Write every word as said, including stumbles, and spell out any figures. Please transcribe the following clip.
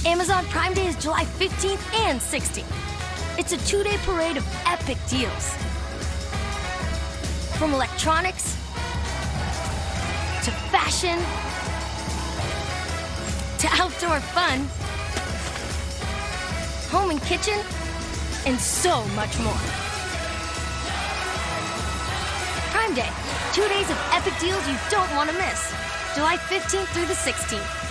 Amazon Prime Day is July fifteenth and sixteenth. It's a two-day parade of epic deals. From electronics to fashion to outdoor fun, home and kitchen, and so much more. Prime Day, two days of epic deals you don't want to miss. July fifteenth through the sixteenth.